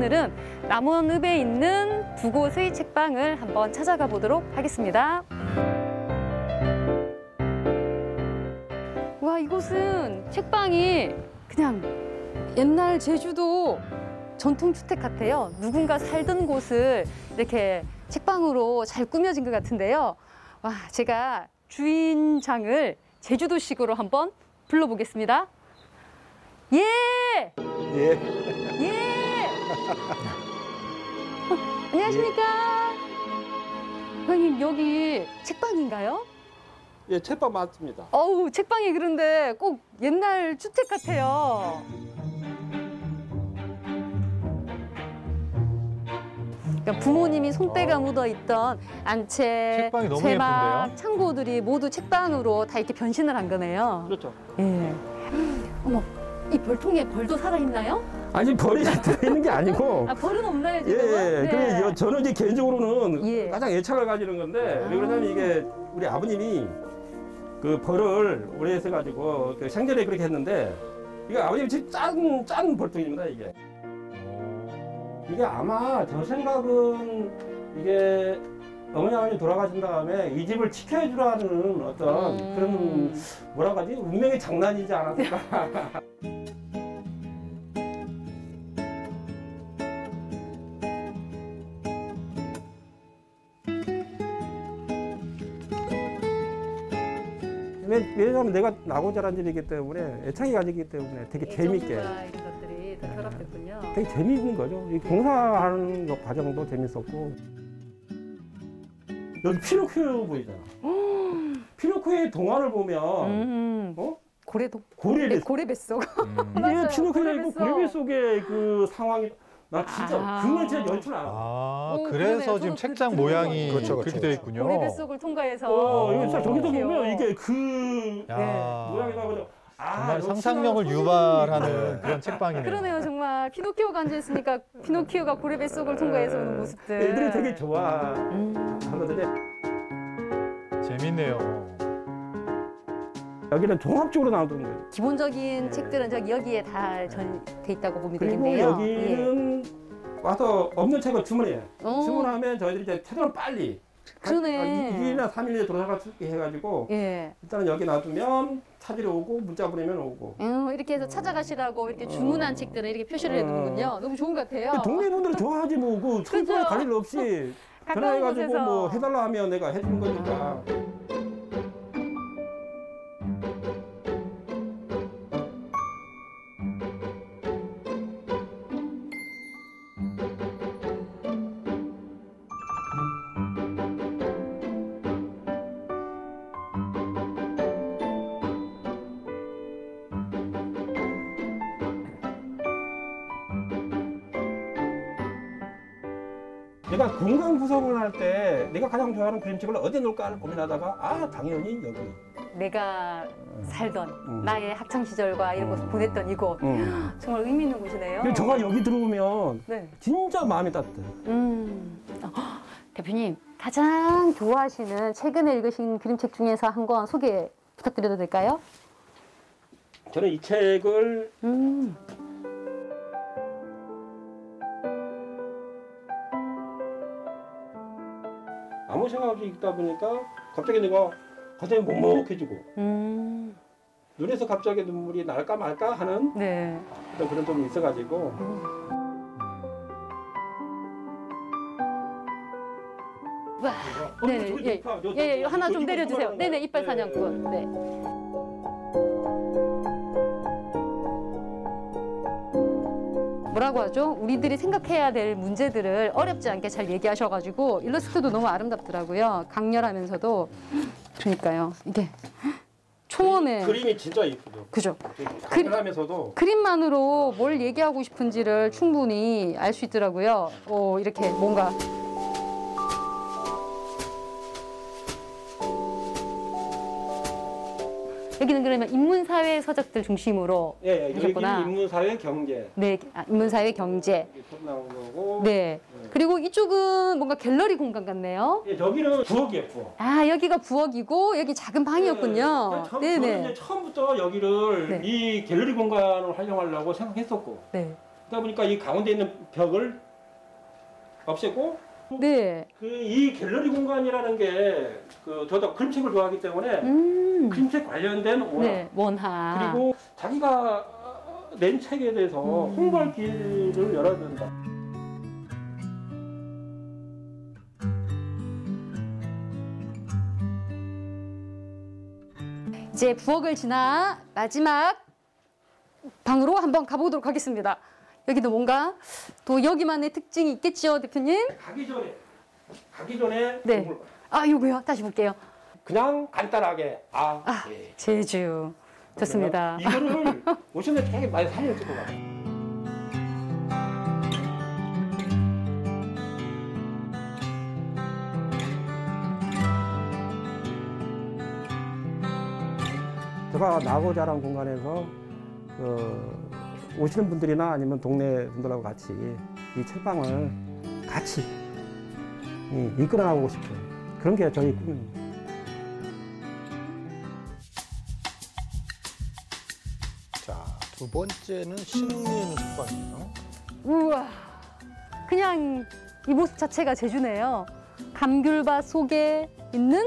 오늘은 남원읍에 있는 두 곳의 책방을 한번 찾아가 보도록 하겠습니다. 와, 이곳은 책방이 그냥 옛날 제주도 전통주택 같아요. 누군가 살던 곳을 이렇게 책방으로 잘 꾸며진 것 같은데요. 와, 제가 주인장을 제주도식으로 한번 불러보겠습니다. 예! 예. 예! 안녕하십니까? 형님, 여기 책방인가요? 예, 책방 맞습니다. 어우, 책방이 그런데 꼭 옛날 주택 같아요. 그러니까 부모님이 손때가 묻어있던 안채, 책방이 너무 세막, 예쁜데요? 창고들이 모두 책방으로 다 이렇게 변신을 한 거네요. 그렇죠. 예. 어머, 이 벌통에 벌도 살아있나요? 아니 벌이 들어있는 게 아니고 아, 벌은 없나요, 예, 지금은? 예. 그래 저는 이제 개인적으로는 예. 가장 애착을 가지는 건데 아. 왜 그러냐면 이게 우리 아버님이 그 벌을 오래 해가지고 그 생전에 그렇게 했는데 이게 아버님이 진짜 짠 벌통입니다 이게. 이게 아마 저 생각은 이게 어머니 아버님 돌아가신 다음에 이 집을 지켜주라는 어떤 그런 뭐라고 하지 운명의 장난이지 않았을까. 왜냐하면 내가 나고 자란 집이기 때문에 애착이 가지기 때문에 되게 재밌게 이런 것들이 다 결합됐군요. 되게 재미있는 거죠. 이 공사하는 거 과정도 재밌었고 여기 피노키오 보이잖아. 피노키오의 동화를 보면 고래도 고래 고래 뱃속. 이게 맞아요. 피노키오이고 고래 고래 뱃속의 그 상황이 나 진짜 그걸 제가 연출 안 하고. 아, 오, 그래서 그러네요. 지금 저도 책장 그 모양이 그렇죠, 그렇게 그렇죠. 되어 있군요. 고래 뱃속을 통과해서. 이거 진짜 저기서 귀여워. 보면 이게 그 야, 모양이 나거든요. 정말 상상력을 유발하는 그런 책방이네요. 그러네요, 정말. 피노키오가 앉아있으니까 피노키오가 고래 뱃속을 통과해서 오는 모습들. 애들이 되게 좋아하거든요. 재밌네요. 여기는 종합적으로 나오던 거예요. 기본적인 책들은 저기 여기에 다 돼 있다고 보면 그리고 되겠네요. 여기는 와서 없는 책을 주문해요. 오. 주문하면 저희들이 이제 최대한 빨리 그러네. 2일이나 3일 내에 돌아갈 수 있게 해가지고 예. 일단은 여기 놔두면 찾으러 오고 문자 보내면 오고. 이렇게 해서 찾아가시라고 이렇게 주문한 책들은 이렇게 표시를 해두는군요. 너무 좋은 것 같아요. 동네 분들은 좋아하지 뭐. 그 철도에 갈 일 없이 가까운 전화해가지고 곳에서. 뭐 해달라 하면 내가 해주는 거니까. 내가 공간 구성을 할 때 내가 가장 좋아하는 그림책을 어디에 놓을까 고민하다가 아 당연히 여기. 내가 살던 나의 학창 시절과 이런 것을 보냈던 이곳. 정말 의미 있는 곳이네요. 근데 저가 여기 들어오면 네. 진짜 마음이 따뜻해. 대표님, 가장 좋아하시는 최근에 읽으신 그림책 중에서 한 권 소개 부탁드려도 될까요? 저는 이 책을 아무 생각 없이 읽다 보니까 갑자기 내가 가슴이 먹먹해지고 눈에서 갑자기 눈물이 날까 말까 하는 네. 어떤 그런 점이 있어가지고 와, 네, 예, 하나 좀 내려주세요. 네네, 이빨 사냥꾼. 네. 뭐라고 하죠? 우리들이 생각해야 될 문제들을 어렵지 않게 잘 얘기하셔가지고 일러스트도 너무 아름답더라고요. 강렬하면서도. 그러니까요. 이게 초원에 그림이 진짜 예쁘죠. 그죠. 강렬하면서도 그림만으로 뭘 얘기하고 싶은지를 충분히 알 수 있더라고요. 이렇게 뭔가 여기는 그러면 인문사회 서적들 중심으로 하셨구나. 여기는 인문사회 경제. 네, 인문사회 경제. 이렇게 나온 거고. 네. 그리고 이쪽은 뭔가 갤러리 공간 같네요. 예, 여기는 부엌이에요, 부엌. 아, 여기가 부엌이고 여기 작은 방이었군요. 저는 이제 처음부터 여기를 네. 이 갤러리 공간을 활용하려고 생각했었고. 네. 그러다 보니까 이 가운데 있는 벽을 없애고 네. 이 갤러리 공간이라는 게 저도 그림책을 좋아하기 때문에 그림책 관련된 원화 네, 원화. 그리고 자기가 낸 책에 대해서 홍보할 길을 열어야 된다. 이제 부엌을 지나 마지막 방으로 한번 가보도록 하겠습니다. 여기도 뭔가 또 여기만의 특징이 있겠지요, 대표님? 가기 전에 네. 아, 요거요. 다시 볼게요. 그냥 간단하게 예. 제주. 좋습니다. 이거를 오시는데 되게 많이 사진을 찍고 가요. 제가 나고 자란 공간에서 오시는 분들이나 아니면 동네 분들하고 같이 이 책방을 같이 이끌어 나가고 싶은 그런 게 저희 꿈입니다. 자, 두 번째는 신흥리에 책방이에요. 우와. 그냥 이 모습 자체가 제주네요. 감귤밭 속에 있는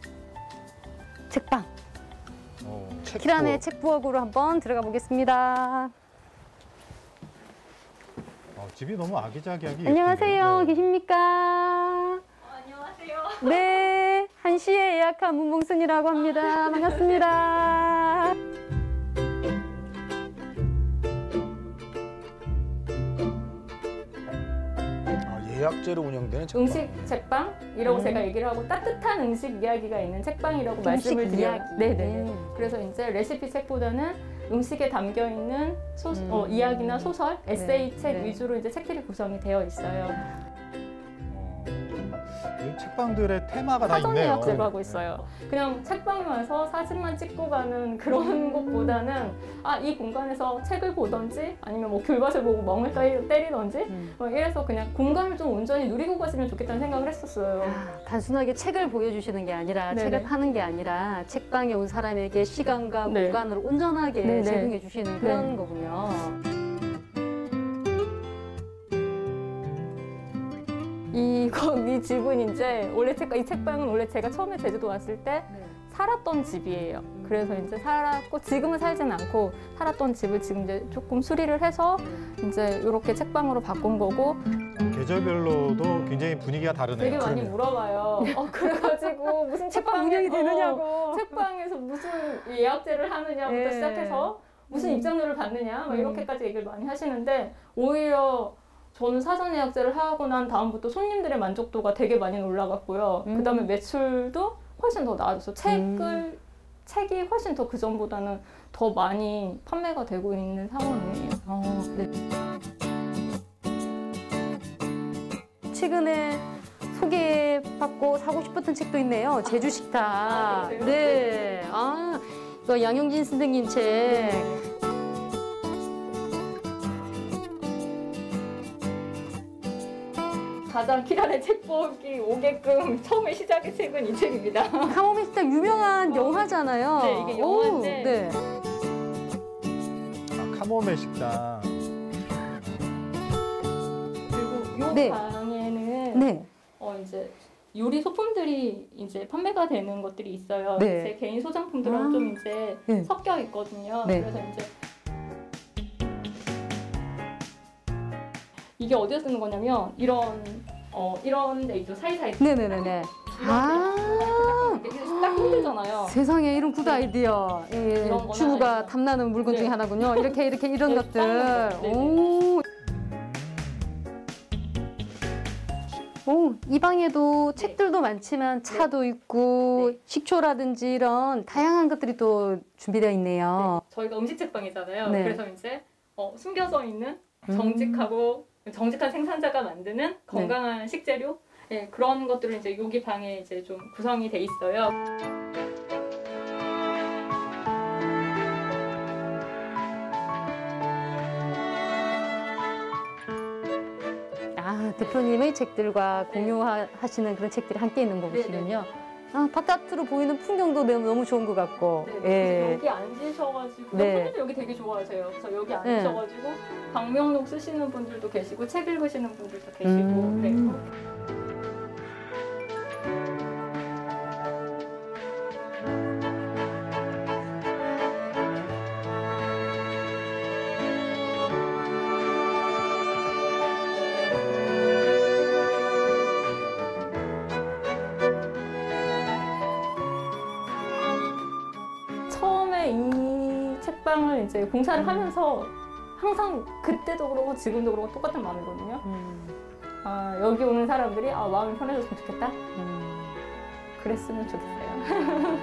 책방. 키란의 책부엌으로 한번 들어가 보겠습니다. 집이 너무 아기자기하게 안녕하세요. 예쁜데요. 네. 계십니까? 안녕하세요. 네. 1시에 예약한 문봉순이라고 합니다. 반갑습니다. 예약제로 운영되는 책방. 음식 책방이라고 제가 얘기를 하고 따뜻한 음식 이야기가 있는 책방이라고 말씀을 음식 드려요. 이야기. 네네. 그래서 이제 레시피 책보다는 음식에 담겨 있는 이야기나 소설, 에세이 책 네. 위주로 이제 책들이 구성이 되어 있어요. 이 책방들의 테마가 다 사전 있네요. 예약제로 하고 있어요. 그냥 책방에 와서 사진만 찍고 가는 그런 것보다는 이 공간에서 책을 보던지 아니면 뭐 귤밭을 보고 멍을 때리던지 뭐 이래서 그냥 공간을 좀 온전히 누리고 가시면 좋겠다는 생각을 했었어요. 단순하게 책을 보여주시는 게 아니라 네네. 책을 파는 게 아니라 책방에 온 사람에게 시간과 네. 공간을 온전하게 네네. 제공해 주시는 그런 네. 거군요. 이 집은 이제 원래 이 책방은 원래 제가 처음에 제주도 왔을 때 살았던 집이에요. 그래서 이제 살았고 지금은 살진 않고 살았던 집을 지금 이제 조금 수리를 해서 이제 이렇게 책방으로 바꾼 거고. 계절별로도 굉장히 분위기가 다르네요. 되게 많이 그러네요. 물어봐요. 그래가지고 무슨 책방 운영이 되느냐고. 책방에서 무슨 예약제를 하느냐부터 예. 시작해서 무슨 입장료를 받느냐 막 이렇게까지 얘기를 많이 하시는데 오히려 저는 사전 예약제를 하고 난 다음부터 손님들의 만족도가 되게 많이 올라갔고요. 그다음에 매출도 훨씬 더 나아졌어요. 책이 훨씬 더 그전보다는 더 많이 판매가 되고 있는 상황이에요. 네. 최근에 소개받고 사고 싶었던 책도 있네요. 제주 식탁. 그래요? 네. 이거 양용진 선생님 책. 가장 키란의 책보기 오게끔 처음에 시작의 책은 이 책입니다. 카모메 식탁 유명한 영화잖아요. 네, 이게 영화인데. 네. 카모메 식당. 그리고 이 네. 방에는 네. 이제 요리 소품들이 이제 판매가 되는 것들이 있어요. 네. 제 개인 소장품들하고 좀 이제 네. 섞여 있거든요. 네. 그래서 이제 이게 어디서 쓰는 거냐면 이런 데 있죠. 사이사이. 네네네네. 이게 딱 힘들잖아요. 세상에 이런 굿 아이디어. 예, 이런 거나 주부가 아니면- 탐나는 물건 중에 네. 하나군요. 이렇게 이런 네, 것들. 딱 네, 네. 오, 이 방에도 책들도 많지만 차도 있고 네. 식초라든지 이런 다양한 것들이 또 준비되어 있네요. 저희가 음식 책방이잖아요. 네. 그래서 이제 숨겨져 있는 정직한 생산자가 만드는 건강한 식재료 그런 것들을 이제 여기 방에 이제 좀 구성이 돼 있어요. 대표님의 책들과 공유하시는 그런 책들이 함께 있는 곳이군요. 바깥으로 보이는 풍경도 너무 좋은 것 같고. 네, 예. 여기 앉으셔가지고 네. 손님들 여기 되게 좋아하세요. 그래서 여기 앉으셔가지고 방명록 쓰시는 분들도 계시고 책 읽으시는 분들도 계시고 그래서 처음에 이 책방을 이제 공사를 하면서 항상 그때도 그러고 지금도 그러고 똑같은 마음이거든요. 아, 여기 오는 사람들이 마음이 편해졌으면 좋겠다. 그랬으면 좋겠어요.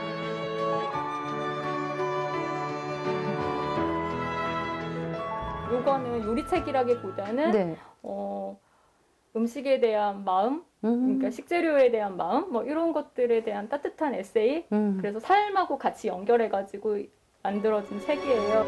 요거는 요리책이라기보다는 네. 음식에 대한 마음, 그러니까 식재료에 대한 마음, 뭐 이런 것들에 대한 따뜻한 에세이. 그래서 삶하고 같이 연결해가지고 만들어진 책이에요.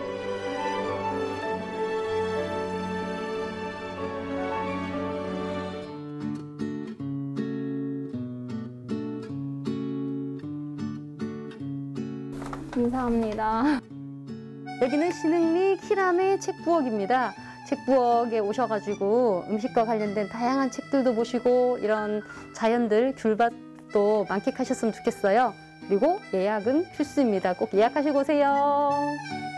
감사합니다. 여기는 신흥리 키람의 책부엌입니다. 책부엌에 오셔가지고 음식과 관련된 다양한 책들도 보시고 이런 자연들, 귤밭도 만끽하셨으면 좋겠어요. 그리고 예약은 필수입니다. 꼭 예약하시고 오세요.